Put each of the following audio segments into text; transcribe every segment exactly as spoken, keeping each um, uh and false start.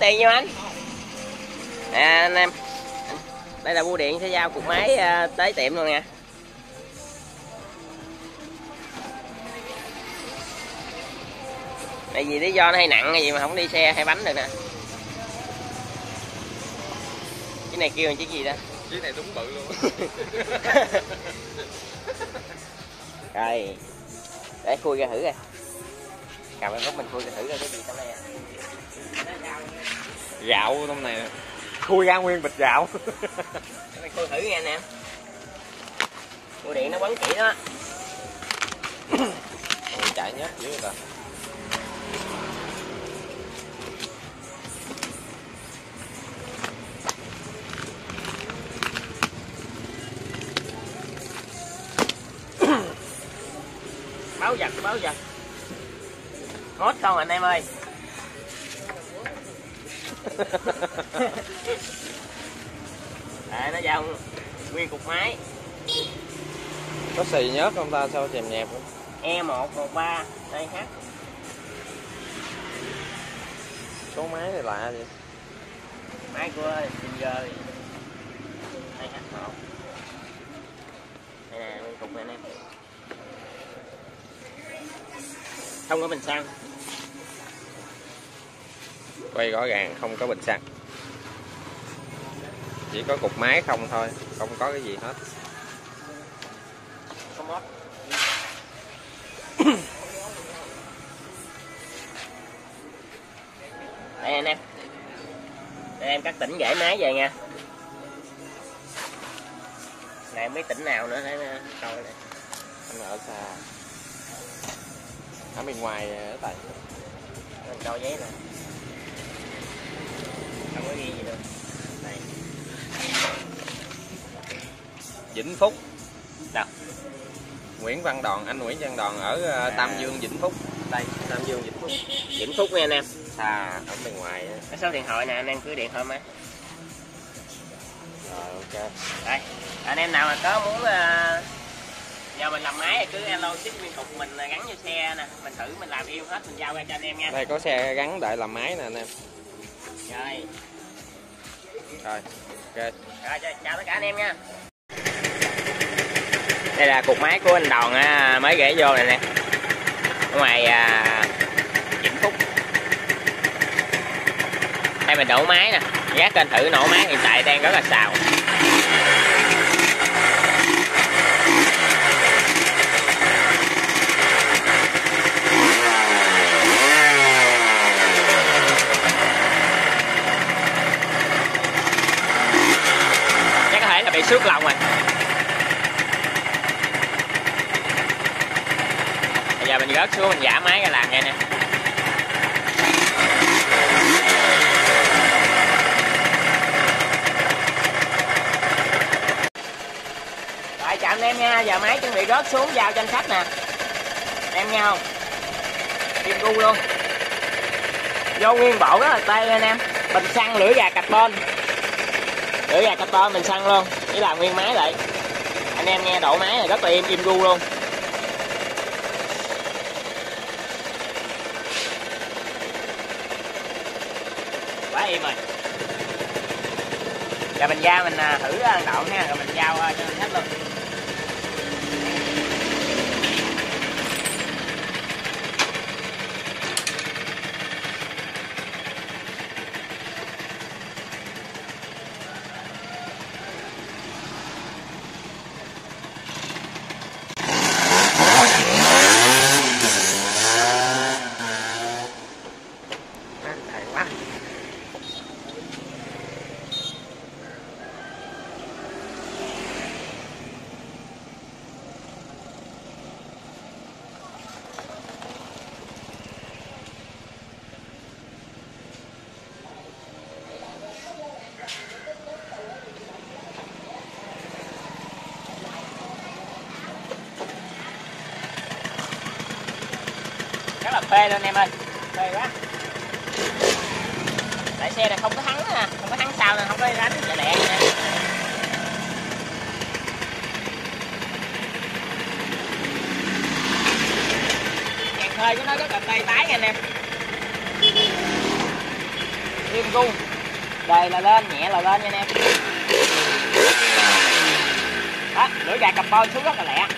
tiền nhiêu anh? À, anh em, đây là bưu điện sẽ giao cục máy uh, tới tiệm luôn nha. Tại vì lý do nó hay nặng hay gì mà không đi xe hay bánh được nè. Cái này kêu là chiếc gì đó? Chiếc này đúng bự luôn. Rồi, để khui ra thử coi. Cầm cái gốc mình khui ra thử coi cái gì trong đây à. Gạo trong này khui ra nguyên bịch gạo. Mình khui thử nha anh em. Bưu điện nó quấn chỉ đó. Ôi, chạy nhớt dữ rồi. Báo giật, báo giật. Mốt không anh em ơi. À, nó giao nguyên cục máy. Có xì nhớt không ta, sao chèm nhẹp nữa? E một một ba đây hát. Số máy này lạ vậy. Máy của Singer đây hát một. Đây nè, nguyên cục này anh em. Không có bình xăng. Quay rõ ràng không có bình xăng. Chỉ có cục máy không thôi, không có cái gì hết. Không mất. Đây anh em. Đây em các tỉnh gửi máy về nha. Này em biết tỉnh nào nữa để coi đây. Anh ở xa. Ở bên ngoài ở tại. Mình coi giấy nè. Không có ghi gì đâu. Đây. Vĩnh Phúc. Đâu? Nguyễn Văn Đòn, anh Nguyễn Văn Đòn ở à. Tam Dương Vĩnh Phúc. Đây, Tam Dương Vĩnh Phúc. Vĩnh Phúc nha anh em. Xa ở bên ngoài. Cái số điện thoại nè anh em cứ điện thoại mà. Rồi ok. Đây, anh em nào mà có muốn uh, giờ mình làm máy thì cứ alo ship nguyên cục mình gắn vô xe nè, mình thử mình làm yêu hết mình giao ra cho anh em nha. Đây có xe gắn đợi làm máy nè anh em. Rồi. Rồi, ok. Rồi chào tất cả anh em nha. Đây là cục máy của anh Đòn á, mới gửi vô này nè. Ở ngoài à, Vĩnh Phúc. Đây mình đổ máy nè, gác kênh thử nổ máy hiện tại đang rất là xào. Chắc có thể là bị xước lòng rồi. Bây giờ mình rớt xuống mình giả máy ra làm vậy nè. Rồi chào anh em nha, giờ máy chuẩn bị rớt xuống giao cho anh khách nè. Em nghe không? Kim gu luôn. Vô nguyên bộ rất là tê anh em. Bình xăng lưỡi gà carbon. Lưỡi gà carbon mình xăng luôn, chỉ làm nguyên máy lại. Anh em nghe độ máy này rất là im im gu luôn. Quá im rồi. Giờ mình ra mình thử đậu nha, rồi mình giao cho anh khách luôn. Rất là phê luôn em ơi, phê quá. Tại xe này không có thắng nè, không có thắng sau nên không có đánh chạy lẹ nè. Dàn khơi của nó rất là tay tái nha anh em. Nguyên kim gu. Đời là lên, nhẹ là lên nha anh em. Đó, lưỡi gà carbon xuống rất là lẹ.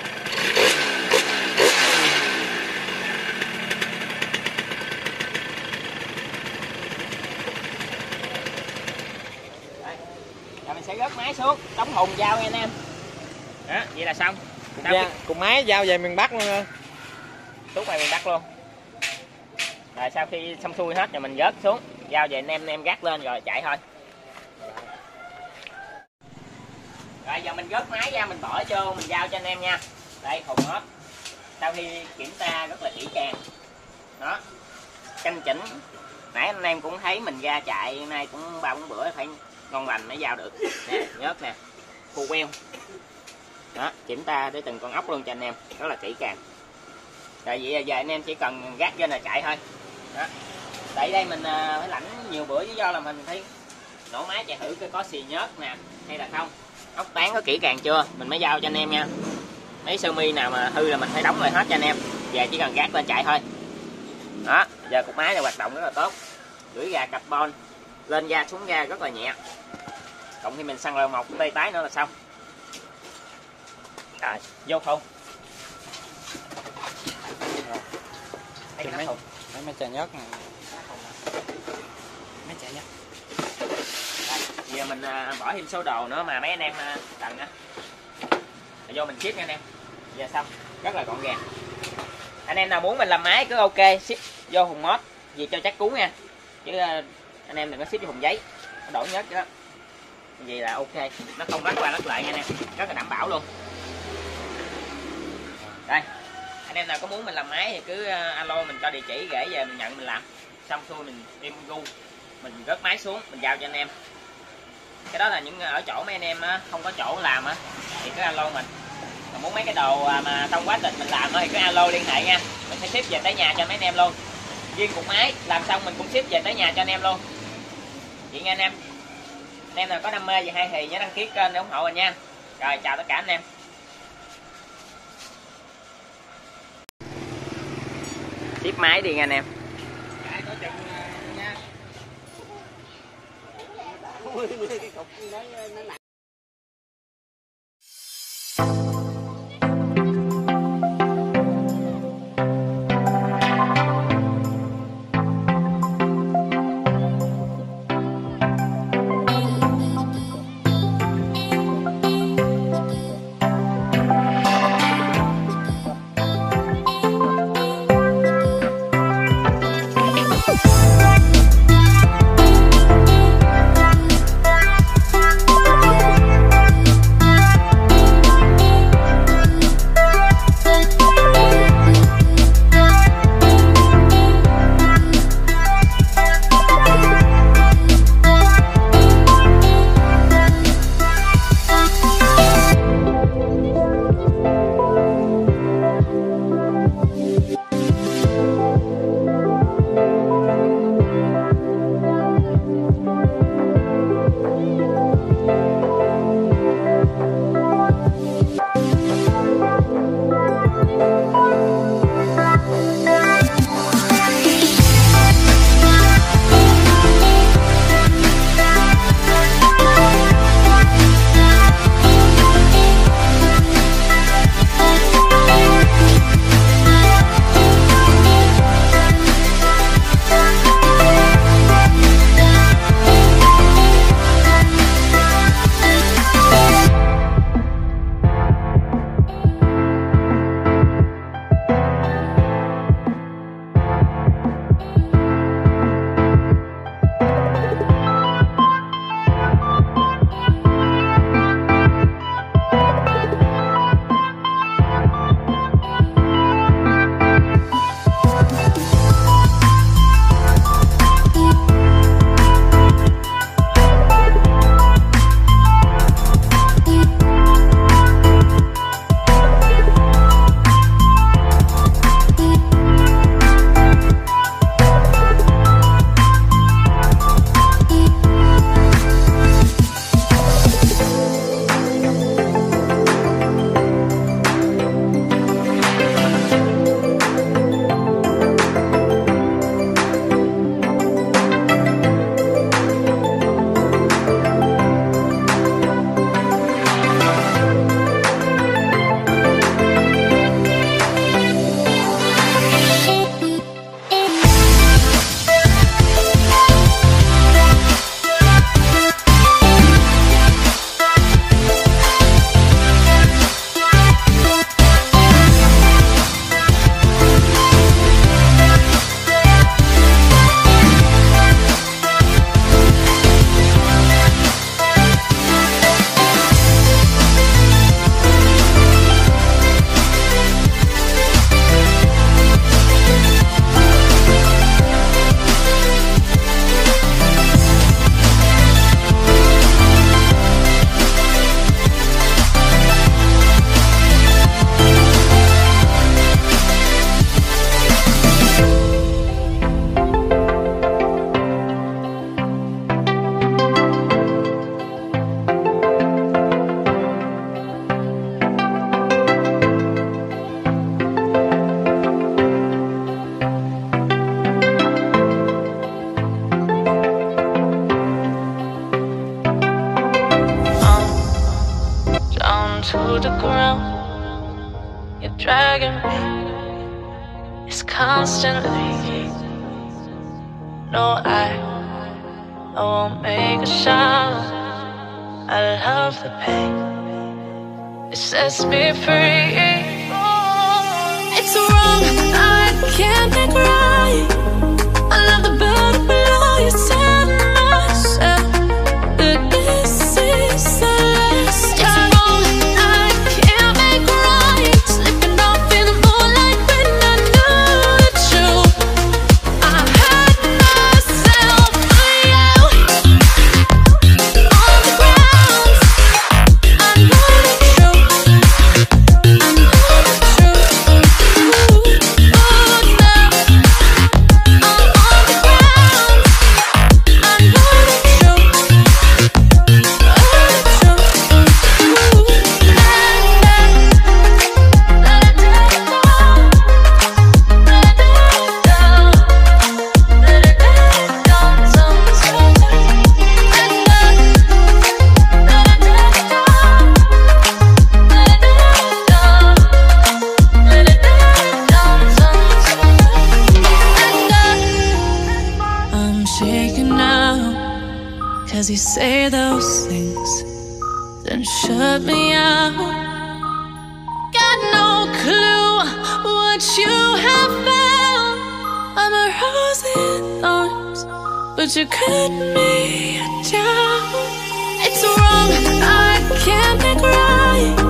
Rồi mình sẽ gớt máy xuống, đóng hùng dao nha anh em. Đó, vậy là xong. Cùng, da, cùng máy giao về miền Bắc luôn. Tút về miền Bắc luôn. Rồi sau khi xong xuôi hết rồi mình gớt xuống, giao về anh em anh em gác lên rồi chạy thôi. Rồi giờ mình gớt máy ra, mình bỏ vô, mình giao cho anh em nha. Đây hùng hết. Sau khi kiểm tra rất là kỹ càng. Đó. Canh chỉnh. Nãy anh em cũng thấy mình ra chạy nay cũng ba bốn bữa phải ngon lành mới giao được. Nè, nhớt nè. Khô queo. Đó, kiểm tra tới từng con ốc luôn cho anh em, rất là kỹ càng. Rồi vậy giờ anh em chỉ cần gác trên là chạy thôi. Đó. Tại đây mình phải lãnh nhiều bữa lý do là mình thấy nổ máy chạy thử coi có xì nhớt nè hay là không, ốc tán có kỹ càng chưa mình mới giao cho anh em nha. Mấy sơ mi nào mà hư là mình phải đóng lại hết cho anh em, về chỉ cần gác lên chạy thôi. Đó, giờ cục máy này hoạt động rất là tốt, lưỡi gà carbon lên da xuống da rất là nhẹ, cộng khi mình xăng leo một tay tái nữa là xong. Rồi vô không mấy cái nắp mấy mấy chà nhớt này, mấy chà nhớt. Giờ mình bỏ thêm số đồ nữa mà mấy anh em cần á, vô mình ship nha anh em. Giờ xong rất là gọn gàng. Anh em nào muốn mình làm máy cứ ok ship vô Hùng Mod gì cho chắc cú nha, chứ anh em đừng có ship vô Hùng giấy nó đổi nhớt đó, vậy là ok, nó không lắc qua lắc lại nha anh em, rất là đảm bảo luôn. Đây anh em nào có muốn mình làm máy thì cứ alo mình cho địa chỉ gửi về mình nhận mình làm, xong xuôi mình đem gu mình rớt máy xuống mình giao cho anh em. Cái đó là những ở chỗ mấy anh em không có chỗ làm á thì cứ alo mình. Còn muốn mấy cái đồ mà trong quá trình mình làm thì cứ alo liên hệ nha, mình sẽ ship về tới nhà cho mấy anh em luôn. Riêng cục máy làm xong mình cũng ship về tới nhà cho anh em luôn. Vậy nha anh em. Anh em nào có đam mê về hay thì nhớ đăng ký kênh để ủng hộ mình nha. Rồi chào tất cả anh em. Ship máy đi nha anh em. Cái cục nó, nó nặng. to the ground. You're dragging me. It's constantly. No, I, I won't make a sound. I love the pain. It sets me free. It's wrong, I can't make right. I love the bird below you. Said myself that this is the last time. It's wrong, I can't make right. Slipping off in the moonlight when I knew the truth. I hurt myself for you. On the ground, I know the truth. I know the truth. Oh, now I'm on the ground. I know the truth. Oh, the I'm shaking now, 'cause you say those things, then shut me out. Got no clue what you have found. I'm a rose in thorns, but you cut me down. It's wrong, I can't make right.